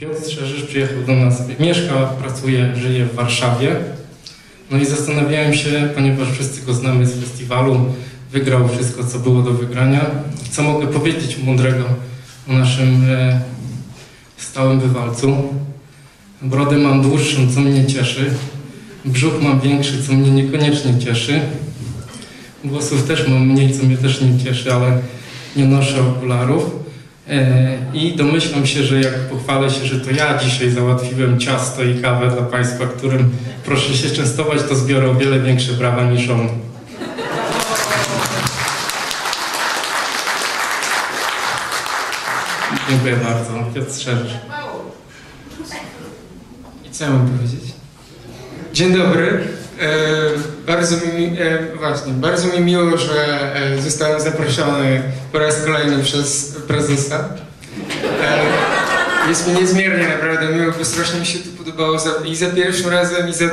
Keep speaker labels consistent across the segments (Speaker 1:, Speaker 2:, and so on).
Speaker 1: Piotr Szerzysz przyjechał do nas, mieszka, pracuje, żyje w Warszawie. No i zastanawiałem się, ponieważ wszyscy go znamy z festiwalu, wygrał wszystko, co było do wygrania. Co mogę powiedzieć mądrego o naszym stałym bywalcu? Brodę mam dłuższą, co mnie cieszy. Brzuch mam większy, co mnie niekoniecznie cieszy. Włosów też mam mniej, co mnie też nie cieszy, ale nie noszę okularów. I domyślam się, że jak pochwalę się, że to ja dzisiaj załatwiłem ciasto i kawę dla Państwa, którym proszę się częstować, to zbiorę o wiele większe brawa niż on. Dziękuję bardzo. Piotr Szerzysz.
Speaker 2: I co ja mam powiedzieć? Dzień dobry. Bardzo mi miło, że zostałem zaproszony po raz kolejny przez prezesa. Jest mi niezmiernie naprawdę miło, bo strasznie mi się to podobało i za pierwszym razem, i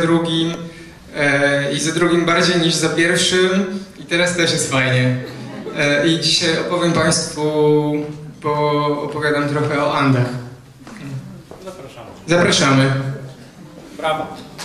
Speaker 2: za drugim bardziej niż za pierwszym, i teraz też jest fajnie. I dzisiaj opowiem Państwu, bo opowiadam trochę o Andach.
Speaker 1: Zapraszamy.
Speaker 2: Zapraszamy.
Speaker 1: Brawo.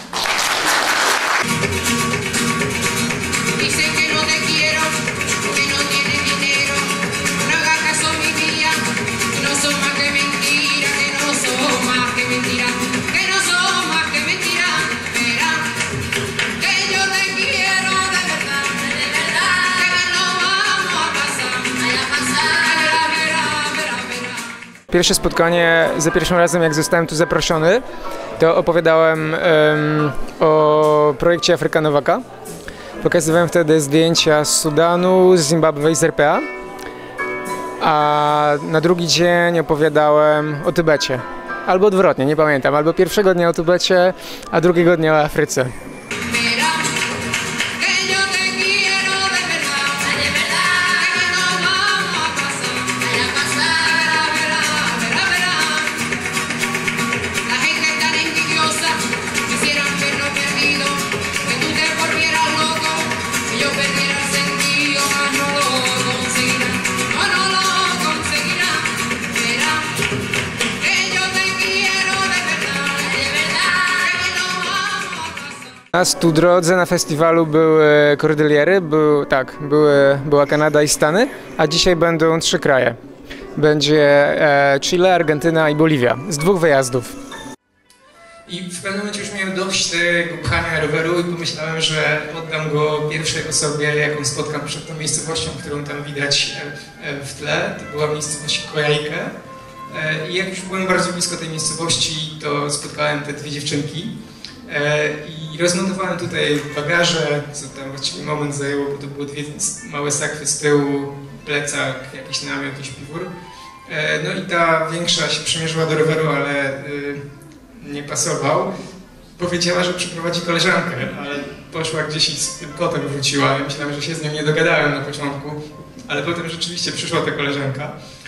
Speaker 3: Pierwsze spotkanie, za pierwszym razem jak zostałem tu zaproszony, to opowiadałem o projekcie Afryka Nowaka. Pokazywałem wtedy zdjęcia z Sudanu, z Zimbabwe i z RPA. A na drugi dzień opowiadałem o Tybecie. Albo odwrotnie, nie pamiętam. Albo pierwszego dnia o Tybecie, a drugiego dnia o Afryce. Nas tu drodze na festiwalu były Kordyliery, była Kanada i Stany, a dzisiaj będą 3 kraje. Będzie Chile, Argentyna i Boliwia, z 2 wyjazdów.
Speaker 2: I w pewnym momencie już miałem dość tego pchania roweru i pomyślałem, że oddam go pierwszej osobie, jaką spotkam przed tą miejscowością, którą tam widać w tle. To była miejscowość Kojajkę. I jak już byłem bardzo blisko tej miejscowości, to spotkałem te 2 dziewczynki. I rozmontowałem tutaj bagaże, co tam właściwie moment zajęło, bo to były 2 małe sakwy z tyłu, plecak, jakiś namiot i śpiwór. No i ta większa się przymierzyła do roweru, ale nie pasował. Powiedziała, że przyprowadzi koleżankę, ale poszła gdzieś i z tym kotem wróciła. Ja myślałem, że się z nią nie dogadałem na początku, ale potem rzeczywiście przyszła ta koleżanka.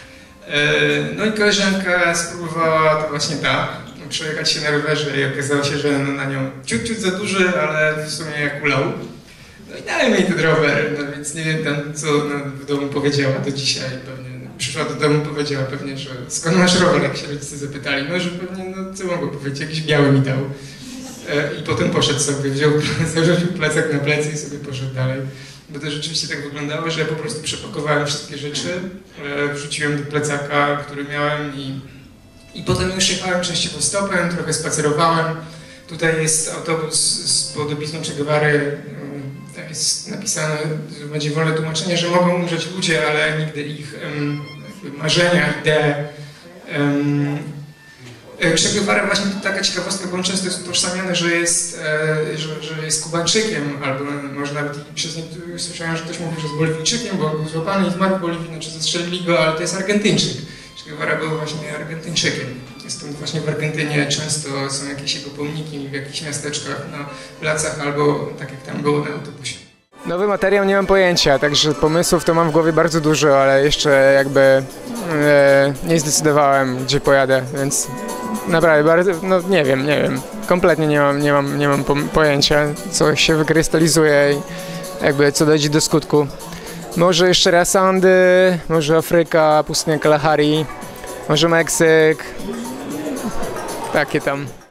Speaker 2: No i koleżanka spróbowała, to właśnie przejechać się na rowerze i okazało się, że na nią ciut za duży, ale w sumie jak ulał. No i dałem jej ten rower, no więc nie wiem tam co w domu powiedziała do dzisiaj. Pewnie przyszła do domu, powiedziała pewnie, że skąd masz rower, jak się rodzice zapytali. No że pewnie, no co mogę powiedzieć, jakiś biały mi dał. I potem poszedł sobie, zarzucił plecak na plecy i sobie poszedł dalej. Bo to rzeczywiście tak wyglądało, że ja po prostu przepakowałem wszystkie rzeczy, wrzuciłem do plecaka, który miałem i potem już jechałem częściowo stopem, trochę spacerowałem. Tutaj jest autobus z podobizną Che Guevary. Tam jest napisane, że będzie wolne tłumaczenie, że mogą umrzeć ludzie, ale nigdy ich marzenia, idee. Che Guevara, właśnie to taka ciekawostka, bo on często jest utożsamiany, że jest Kubańczykiem, albo może nawet przez niektórych słyszałem, że ktoś mówi, że jest Boliwijczykiem, bo był złapany i zmarł w Boliwii, znaczy zastrzelili go, ale to jest Argentyńczyk. Che Guevara był właśnie Argentyńczykiem. Jestem właśnie w Argentynie, często są jakieś jego pomniki w jakichś miasteczkach na placach, albo tak jak tam było na autobusie.
Speaker 3: Nowy materiał nie mam pojęcia, także pomysłów to mam w głowie bardzo dużo, ale jeszcze jakby nie zdecydowałem, gdzie pojadę, więc naprawdę bardzo, no nie wiem, kompletnie nie mam pojęcia, co się wykrystalizuje i jakby co dojdzie do skutku. Może jeszcze raz Andy, może Afryka, pustynia Kalahari, może Meksyk. takie tam.